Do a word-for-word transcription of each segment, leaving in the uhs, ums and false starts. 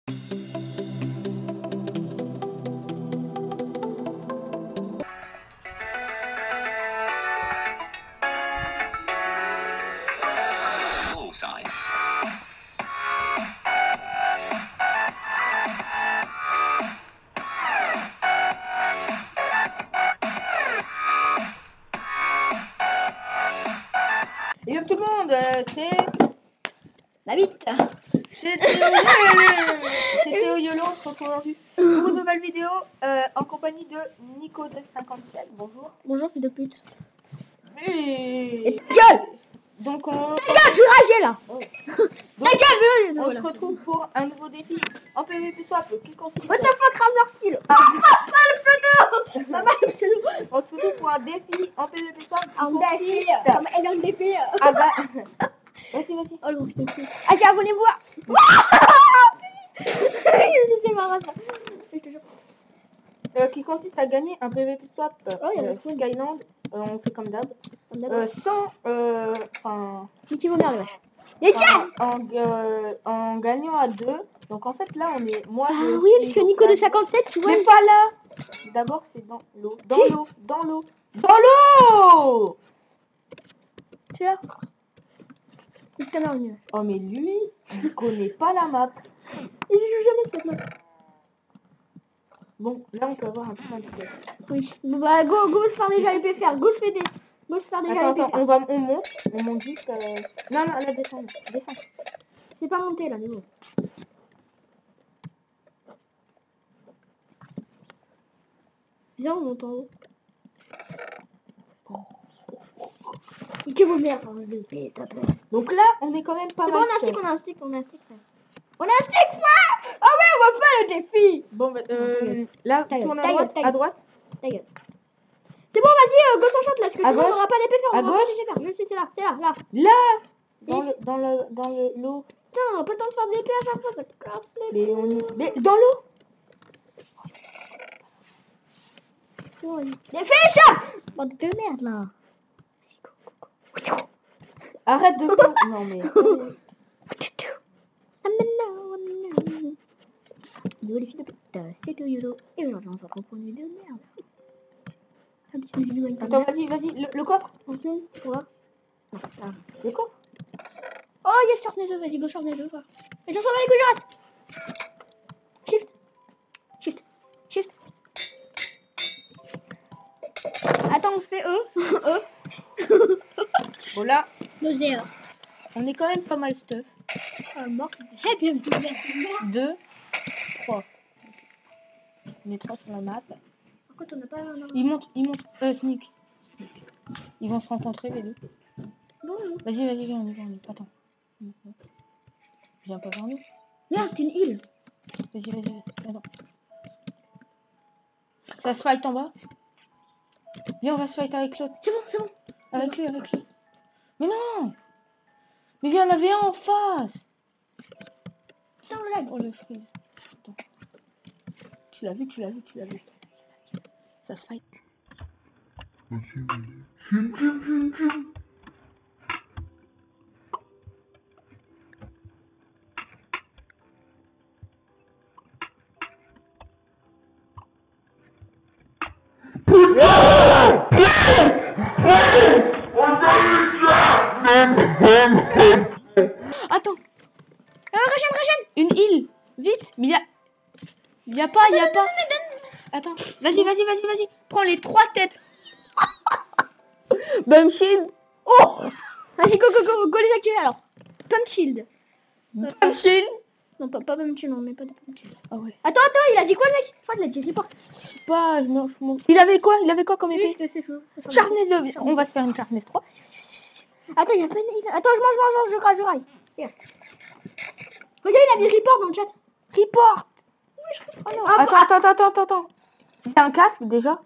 Bullseye. Hello tout le monde, euh, c'est La bite. c'est Théo Yolo. C'est Théo Yolo, on se retrouve aujourd'hui pour une nouvelle vidéo euh, en compagnie de Nico de cinquante-sept. Bonjour. Bonjour, fils de pute. Et... Et gueule. Donc on, Regarde, je suis ragé là. oh. Ta Donc, gueule. on Voilà. se retrouve pour un nouveau défi en P V P swap qui consiste What the fuck, Razor Steel. à... Ah, le pseudo. Maman, le pseudo. On se retrouve pour un défi en P V P swap qui Un défi. consiste Comme elle a un défi. à... ga- Vas-y, vas-y. Oh le fils de pute. Allez, abonnez-vous. C'est marrant ça. Je te jure. Euh, qui consiste à gagner un P V P swap euh, Oh, il y a euh, des trucs. Skyland, euh, on fait comme d'hab, Comme euh, d'hab. sans, euh, enfin, Niquez vos mères, wesh. Les gars. en, en, euh, en gagnant à deux. Donc en fait là on est, moi Ah je oui, suis parce que Nico de là- cinquante-sept, tu vois. mais pas là. D'abord c'est dans l'eau, dans l'eau, dans l'eau, dans l'eau. Tu vois. Il te mieux. Oh mais lui, il connaît pas la map. Et je joue jamais cette map. Bon, là on peut avoir un peu d'indicateur. Oui. Bon, bah go, go se faire déjà les P F R. Go se faire des. Go se faire déjà Attends, les attends, P F R. on va, on monte, on monte juste. Euh... Non, non, là descend, descend. C'est pas monté là, mais bon. Viens, on monte en haut. Niquez vos mères, hein, je vais taper. Donc là on est quand même pas C'est bon, mal. on a un safe. stick, on a un stick, on a un stick, frère. On a un stick, frère. Ah ouais, on va faire le défi. Bon, bah, euh, là, Ta gueule, tourne à ta gueule, droite, ta à gueule. droite. Ta gueule. C'est bon, vas-y, euh, go s'enchante là, parce que À sinon on gauche. n'aura pas des P F R. À on aura gauche. pas des P F R. Je sais, c'est là, c'est là, là. Là, dans le, dans le, dans le, l'eau. Putain, on a pas le temps de faire des P F R à chaque fois, ça casse les... Mais on y... Mais dans l'eau. C'est bon, vas-y. Des fiches. Bande de merde, là. Arrête de faire. Non mais. Yo les filles de pute, c'est Théo Yolo. Et aujourd'hui on se retrouve pour une vidéo de merde. Un petit vidéo avec Attends, vas-y, vas-y, le, le coffre. attention, pour voir. Non, ça. Le coffre. Oh yes, short neige, vas-y, go short neige, quoi. Et j'en sors les couilles, Shift. Shift. Shift. Attends, on fait E. E. Bon là, Deuxième. on est quand même pas mal stuff. Ah, mort. Eh bien, tout bien. Deux, trois. On est trois sur la map. Par contre, on n'a pas... non. Ils montent, ils montent. Euh, sneak. Sneak. Ils vont se rencontrer les deux. Bon, non. Vas-y, vas-y, viens, on y va, on y va. Attends. Viens pas vers nous. Non, c'est une île. Vas-y, vas-y, vas-y. Attends. Ça se fight en bas. Viens, on va se fight avec l'autre. C'est bon, c'est bon. Avec lui, avec lui. Mais non. Mais il y en avait un en face. Putain, le lag. Oh le freeze. Attends. Tu l'as vu, tu l'as vu, tu l'as vu. Ça se fight. Attends. Euh, Rachel, Rachel. Une île. Vite. Mais y a... Y a pas, y a pas. Attends. Vas-y, vas-y, vas-y, vas-y. Prends les trois têtes. Bum shield. Oh. Vas-y, go, go, go, go les activer alors. Pump shield. Bum shield. Non, pas, pas pump shield, non, mais pas de pump shield. Ah ouais. Attends, attends, il a dit quoi le mec? Je crois qu'il a dit report. Je sais pas, je m'en- je m'en- Il avait quoi Il avait quoi comme épée? Oui, c'est chaud. Sharpness deux. On va se faire une Sharpness trois. Attends, il y a pas une... Attends, je mange, je mange, je graille, je graille. Regarde. Regarde, il a mis report dans le chat. Report. Oh non. Attends, attends, attends, attends, attends. C'est un casque déjà.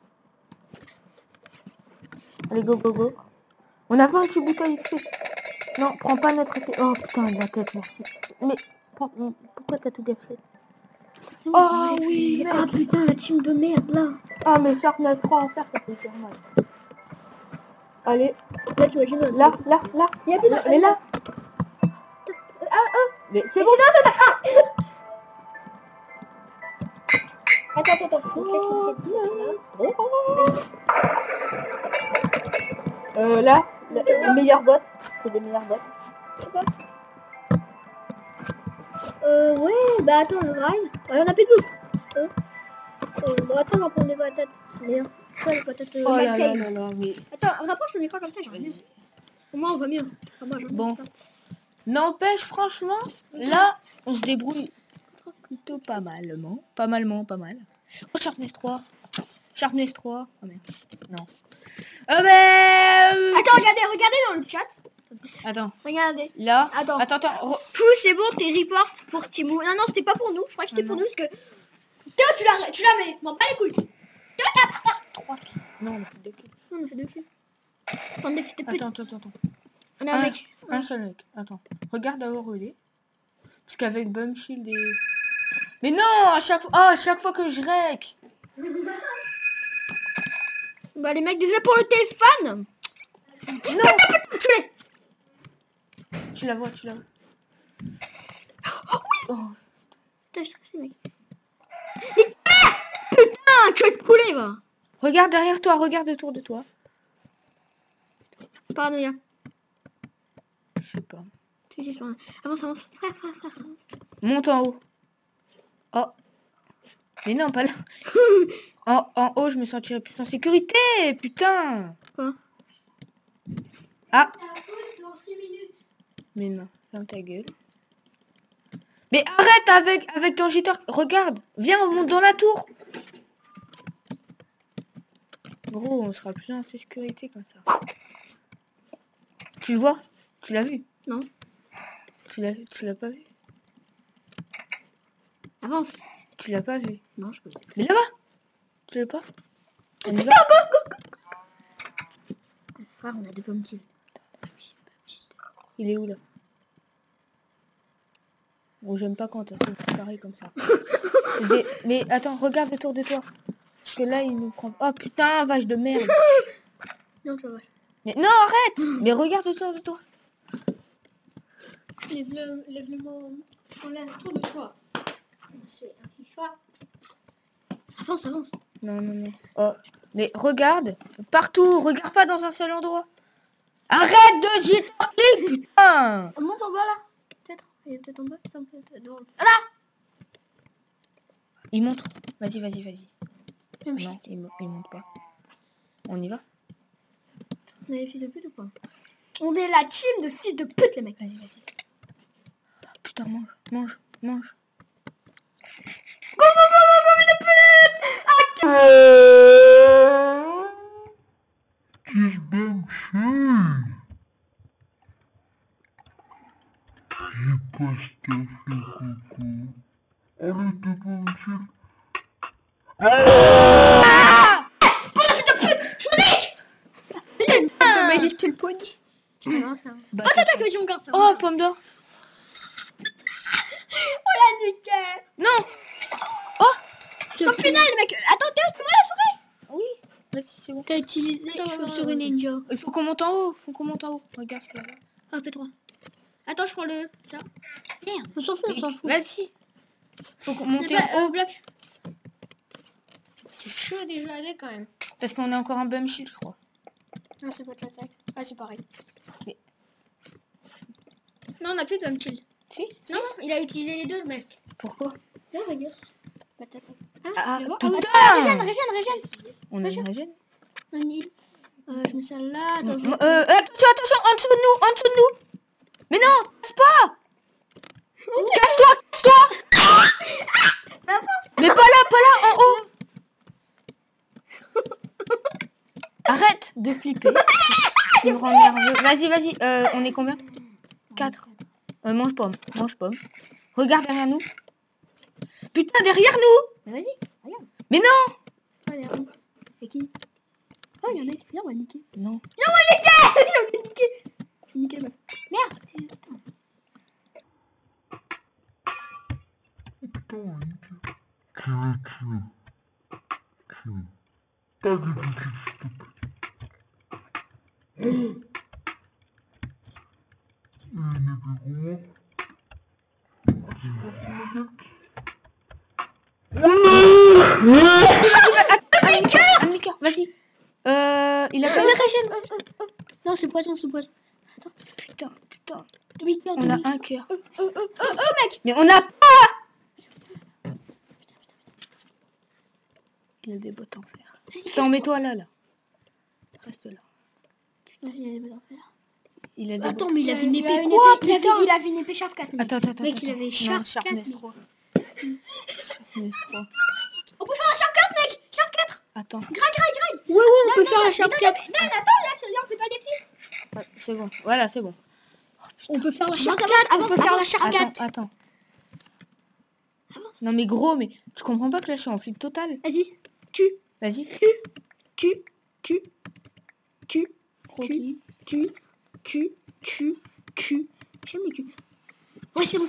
Allez, go, go, go. On a pas un petit bouton X P. Non, prends pas notre épée. Oh putain, la tête, merci. Mais prends- pourquoi t'as tout gâché? Oh oui, Ah putain, la team de merde là. Ah mais Sharpness trois en fer, ça fait hyper mal. Allez, Là, tu vois, j'ai le... là, là, là. Il y a plus de... Mais là. Ah, ah. Mais c'est bon. Attends, attends, attends. Donc là, tu me fais là. Euh, là, le, le meilleur bot, c'est des meilleurs bots. Pourquoi? Euh, ouais, bah attends, le rail. Ouais, on a plus de bouffe. Euh, euh, bon, attends, on va prendre des patates. C'est bien. Quoi, les patates euh, Oh là là McCain. là là, mais... Attends, on rapproche le micro comme ça, j'arrive mieux. Au moins, on voit mieux. Enfin, moi, j'en ai Bon. pas. N'empêche, franchement, là, on se débrouille plutôt pas malement. Pas malement, pas mal. Oh, Sharpness trois. Sharpness trois. Oh merde. Non. Euh, mais... euh, Attends, regardez, regardez dans le chat. Attends. Regardez. Là. Attends. Attends, attends. re- Fou, c'est bon, t'es report pour Timou. Non, non, c'était pas pour nous. Je crois que c'était Ah pour non. nous parce que... Théo, tu la, tu la mets. M'en pas les couilles. Trois. Non, on a fait deux kills. Non, on a fait deux filles. Attendez, c'était petit. Attends, attends, attends. attends. On a Un, un mec. un seul mec. Attends. Regarde à où il est. Parce qu'avec Bum Shield et... Mais non, à chaque fois... Oh, à chaque fois que je rec. Bah, les mecs, déjà pour le téléphone. Non. Tuez. Tu la vois, tu la vois. Oh. Putain, je suis stressé, mec. Et- Ah putain, que de poulet, va. Regarde derrière toi, regarde autour de toi. Pardon, y'a. Je sais pas. Tu sais, je m'en- Avance, avance. Frère, frère, frère, avance. Monte en haut. Oh. Mais non, pas là. En, en haut, je me sentirais plus en sécurité, putain. Quoi? Ah. Mais non, ferme ta gueule. Mais arrête avec, avec ton gitter. Regarde, viens, on monte dans la tour. Gros, on sera plus en sécurité comme ça. Tu le vois? Tu l'as vu? Non. Tu l'as tu l'as pas vu? Avance. Tu l'as pas vu? Non, je peux pas. Mais là-bas. Tu l'as pas? On y va? Frère, on a des pommes kills. Il est où là? Bon, j'aime pas quand c'est pareil comme ça. Des... Mais attends, regarde autour de toi. Parce que là, il nous prend... Oh putain, vache de merde. Non, je vois. Mais non, arrête. Mais regarde autour de toi. Lève-le, lève-le en l'air autour de toi. C'est un FIFA. Avance, avance. Non, non, non. Oh, mais regarde. Partout. Regarde pas dans un seul endroit. Arrête de jitter, putain. On monte en bas là. Peut-être. Il est peut-être en bas. Ça peut être devant. Ah là. Il monte. Vas-y, vas-y, vas-y. Même Non, il, mo- il monte pas. On y va? On est des fils de pute ou quoi? On est la team de fils de pute, les mecs. Vas-y, vas-y. Oh, putain, mange, mange, mange. Go, go, go, go, go, fils de pute. Ah, Kiss Bum Shield. Qu'est-ce que t'as fait, coucou? Arrête de Bum Shield. mais j'ai tué le poignet. Non, ça. Bah, Oh, t'attaques, vas-y, on garde ça. Oh, pomme d'or. Oh la nickel. Non. Oh. Au final, mec. Attends, Théo, c'est moi la souris. Oui. Vas-y, c'est bon. T'as utilisé sur une ninja. Il faut qu'on monte en haut. Faut qu'on monte en haut. Regarde ce qu'il y a là. Ah, P trois. Attends, je prends le... Ça. Merde, on s'en fout, on s'en fout. Vas-y. Faut qu'on monte C'est pas, en haut. euh, bloc. C'est chaud déjà aller quand même. Parce qu'on a encore un bum shield, je crois. Non, c'est pas de l'attaque. Ah, c'est pareil. Mais- Non, on a plus de bum shield. Si. Non, non, il a utilisé les deux, le mec. Pourquoi? Là, regarde. Patate. Ah, tu vois putain. Ah, oui. Régène, régène, régène. On a une régène. Un île. Euh, je mets ça là. Attends, je... M- Euh, attention, attention, en dessous de nous, en dessous de nous. Mais non, passe pas. Casse-toi, casse-toi. Bah, avance. Mais pas là, pas là, en haut. Arrête de flipper. Tu me rends nerveux. Vas-y, vas-y. Euh, on est combien? Quatre. Euh, mange pomme, mange pomme. Regarde derrière nous. Putain, derrière nous. Mais vas-y, regarde. Mais non. Oh, regarde. C'est qui? Oh, il y a un mec. Viens, on va le niquer. Non. Viens, on va le niquer. Viens, on va le niquer. Je vais niquer, meuf. Merde. Putain. Putain, tu veux, tu veux. Tu veux. Pas de boutique, s'il te plaît. Oh. Il n'est plus gros. Ouais. Un cœur. Un demi-cœur, vas-y. Euh, il a pas... Non, c'est poison, c'est poison. Attends, Putain, putain. demi-cœur, On a demi-cœur. un cœur. Oh, oh, oh, oh, oh, mec. Mais on a pas. Il a des bottes en fer. Attends, mets-toi là, là. Reste là. Putain, il a des bottes en fer. Il a des Attends, bottes- mais il avait une Il a épée. une Quoi, épée, il, avait, putain. il avait une épée Sharp quatre. Mec. Attends, attends, attends. Mec, il attends. avait Non, Sharp Sharpness quatre. trois. Sharpness trois. On peut faire la Sharp quatre, mec. Sharp quatre. Attends. Graille, graille, graille. Ouais, ouais, on peut faire la Sharp quatre. Non, attends, là, c'est- là, on fait pas des filles. Ouais, c'est bon. Voilà, c'est bon. On peut faire la Sharp quatre. On peut faire la Sharp quatre. Attends, attends. Non mais gros, mais tu comprends pas que là je suis en flip total. Vas-y. Q, Vas-y. Q, Q, Q, Q, Croquis. Q, Q, Q, Q. J'aime les Q. Ouais, c'est bon.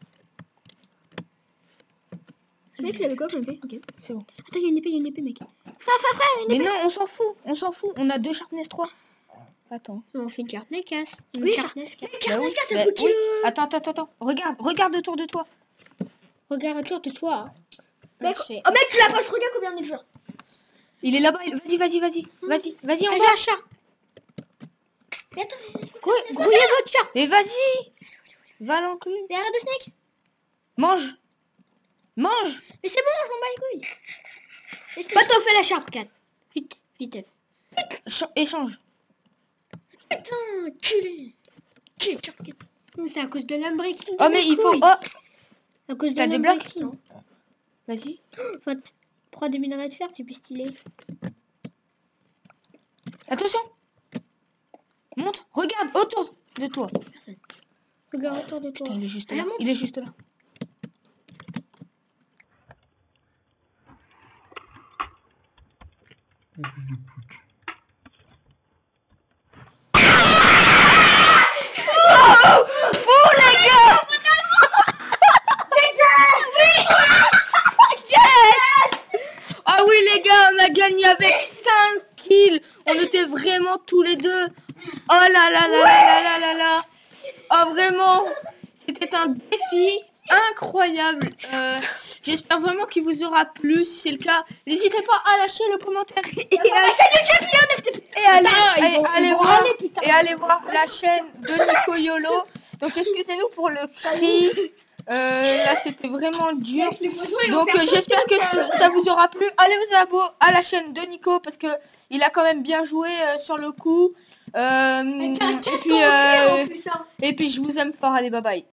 Le mec, il avait quoi comme épée? Ok. C'est bon. Attends, il y a une épée, il y a une épée, mec. Frère, frère, frère, il y a une Mais épée. non, on s'en fout. On s'en fout. On a deux Sharpness trois. Attends. On fait une carte casse. Une Oui, carte Bah carte oui, casse, bah ça faut oui. Attends, attends, attends, attends. Regarde, regarde autour de toi. Regarde autour de toi. Mec, Oh mec, tu la passes, regarde combien on est de joueurs. il est là-bas. il- Vas-y, vas-y, vas-y. Vas-y, vas-y, on Allez, va. un chat. Mais attends, grouillez votre chat. Mais vas-y. Va l'enclume. Mais arrête de snake. Mange. Mange. Mais c'est bon, je m'en bats les couilles. Pas t'en fais la Sharp quatre. Vite, vite. Ch- échange. Putain, culé. Culé, Sharp quatre. Non, c'est à cause de l'unbreaking. Oh mais il faut... Oh. À cause de T'as des blocs? l'unbreaking. Vas-y. En fait, prends des minerais de fer, c'est plus stylé. Attention. Monte. Regarde autour de toi. Personne. Regarde autour de toi. Putain, il est juste Ah, là. monte. Il est juste là. Oh les gars. Ah oui les gars, on a gagné avec cinq kills. On était vraiment tous les deux. Oh là là là là là là là. Oh vraiment, c'était un défi incroyable. Euh, J'espère vraiment qu'il vous aura plu. Si c'est le cas, n'hésitez pas à lâcher le commentaire et à, et allez, allez, allez voir, et allez voir la chaîne de Nico Yolo. Donc excusez-nous pour le cri. Euh, là c'était vraiment dur. Donc euh, j'espère que ça vous aura plu. Allez vous abonner à la chaîne de Nico parce que il a quand même bien joué euh, sur le coup. Euh, et puis euh, et puis je vous aime fort. Allez, bye bye.